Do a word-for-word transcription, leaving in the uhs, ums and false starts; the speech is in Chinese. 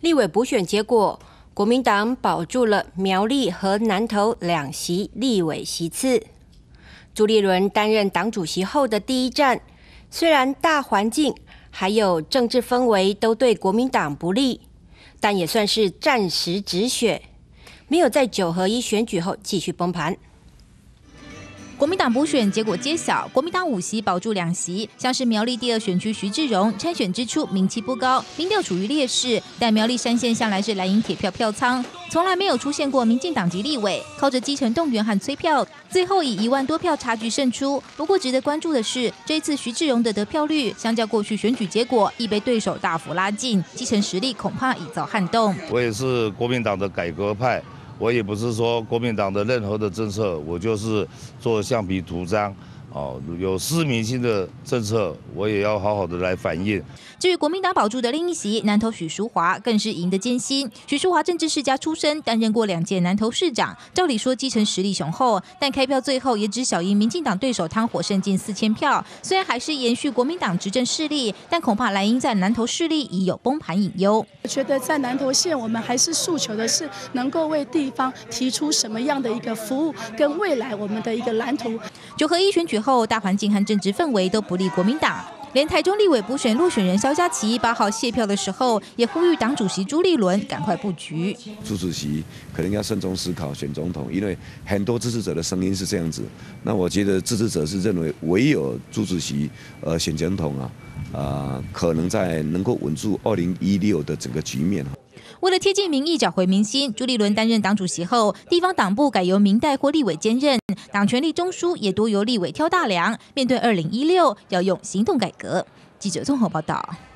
立委补选结果，国民党保住了苗栗和南投两席立委席次。朱立伦担任党主席后的第一战，虽然大环境还有政治氛围都对国民党不利，但也算是暂时止血，没有在九合一选举后继续崩盘。 国民党补选结果揭晓，国民党五席保住两席，像是苗栗第二选区徐志荣参选之初名气不高，民调处于劣势，但苗栗山线向来是蓝营铁票票仓，从来没有出现过民进党籍立委靠着基层动员和催票，最后以一万多票差距胜出。不过值得关注的是，这一次徐志荣的得票率相较过去选举结果，亦被对手大幅拉近，基层实力恐怕已遭撼动。 我也是国民党的改革派。 我也不是说国民党的任何的政策，我就是做橡皮图章。 哦，有失民心的政策，我也要好好的来反映。 至于国民党保住的另一席，南投许淑华更是赢得艰辛。许淑华政治世家出身，担任过两届南投市长，照理说基层实力雄厚，但开票最后也只小赢民进党对手汤火胜近四千票。虽然还是延续国民党执政势力，但恐怕蓝营在南投势力已有崩盘隐忧。 我觉得在南投县，我们还是诉求的是能够为地方提出什么样的一个服务，跟未来我们的一个蓝图。 九合一选举后，大环境和政治氛围都不利国民党。连台中立委补选落选人萧佳琪八号谢票的时候，也呼吁党主席朱立伦赶快布局。 朱主席可能要慎重思考选总统，因为很多支持者的声音是这样子。那我觉得支持者是认为唯有朱主席呃选总统啊，呃可能在能够稳住二零一六的整个局面。 为了贴近民意、找回民心，朱立伦担任党主席后，地方党部改由民代或立委兼任，党权力中枢也多由立委挑大梁。面对二零一六，要用行动改革。记者综合报道。